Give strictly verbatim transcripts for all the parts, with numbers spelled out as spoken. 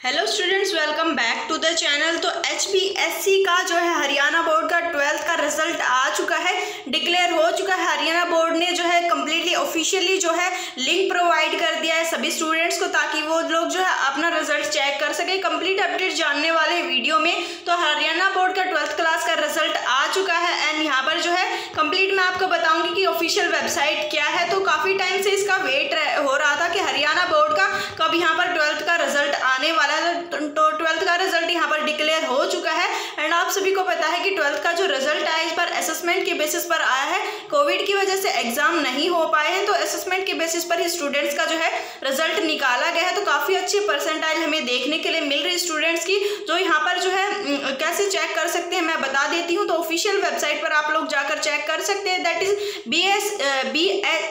Hello students, welcome back to the channel. तो H P S C का जो है हरियाणा बोर्ड का ट्वेल्थ का रिजल्ट आ चुका है, डिक्लेयर हो चुका है। हरियाणा बोर्ड ने जो है कम्प्लीटली ऑफिशियली जो है लिंक प्रोवाइड कर दिया है सभी स्टूडेंट्स को, ताकि वो लोग जो है अपना रिजल्ट चेक कर सके। कंप्लीट अपडेट जानने वाले वीडियो में तो हरियाणा बोर्ड का ट्वेल्थ क्लास का रिजल्ट आ चुका है एंड यहाँ पर जो है कंप्लीट मैं आपको बताऊंगी कि ऑफिशियल वेबसाइट क्या है। तो काफ़ी टाइम से इसका वेट हो रहा था कि हरियाणा बोर्ड का कब यहाँ पर ट्वेल्थ का रिजल्ट आने वाला है। तो ट्वेल्थ का रिजल्ट यहाँ पर डिक्लेयर हो चुका है एंड आप सभी को पता है कि ट्वेल्थ का जो रिजल्ट आया इस पर असेसमेंट के बेसिस पर आया है। कोविड की वजह से एग्जाम नहीं हो पाए हैं, तो असेसमेंट के बेसिस पर ही स्टूडेंट्स का जो है रिजल्ट निकाला गया है। तो काफ़ी अच्छी परसेंटाइल हमें देखने के लिए मिल रही स्टूडेंट्स की, जो यहाँ पर जो है कैसे चेक कर सकते हैं मैं बता देती हूँ। तो ऑफिशियल वेबसाइट पर आप लोग जाकर चेक कर सकते हैं, that is B S B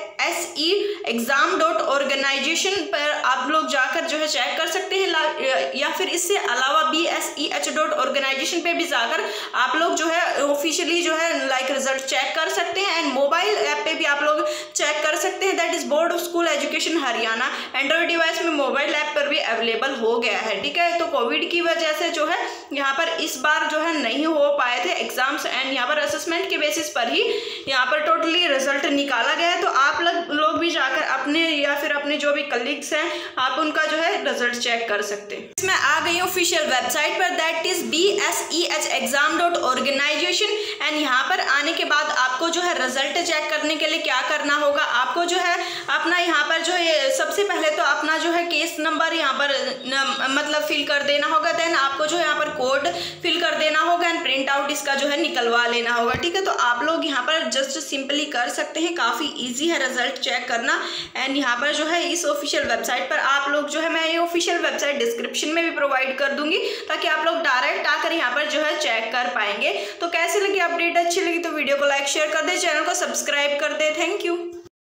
S E exam dot organization पर आप लोग जाकर जो है चेक कर सकते हैं, या फिर इससे अलावा B S E H dot organization पे भी जाकर आप लोग जो है ऑफिशियली जो है लाइक रिजल्ट चेक कर सकते हैं। एंड मोबाइल ऐप पे भी आप लोग चेक कर सकते हैं, that is board of school education Haryana. Android device में मोबाइल ऐप पर भी अवेलेबल हो गया है, ठीक है। तो कोविड की वजह से जो है यहाँ पर इस बार जो है नहीं हो पाए थे एग्जाम्स एंड यहाँ पर असेसमेंट के बेसिस पर ही यहाँ पर टोटली रिजल्ट निकाला गया है। तो आप लोग भी जाकर अपने या फिर अपने जो भी कलीग्स हैं आप उनका जो है रिजल्ट चेक कर सकते हैं। इसमें आ गई ऑफिशियल वेबसाइट पर, that is B S E H exam dot organization and यहाँ पर आने के बाद आपको जो है रिजल्ट चेक करने के लिए क्या करना होगा, आपको जो है अपना यहाँ पर जो है सबसे पहले तो अपना जो है केस नंबर यहाँ पर न, मतलब फिल कर देना होगा। देन आपको जो है यहाँ पर कोड फिल कर देना होगा एंड प्रिंट आउट इसका जो है निकलवा लेना होगा, ठीक है। तो आप लोग यहाँ पर जस्ट सिंपली कर सकते हैं, काफ़ी ईजी है रिजल्ट चेक करना। एंड यहाँ पर जो है इस ऑफिशियल वेबसाइट पर आप लोग जो है मैं ये ऑफिशियल वेबसाइट डिस्क्रिप्शन में भी प्रोवाइड कर दूंगी, ताकि आप लोग डायरेक्ट आकर यहाँ पर जो है चेक कर पाएंगे। तो कैसे लगी अपडेट, अच्छी लगी तो वीडियो को लाइक शेयर कर दे, चैनल को सब्सक्राइब कर दे। Thank you.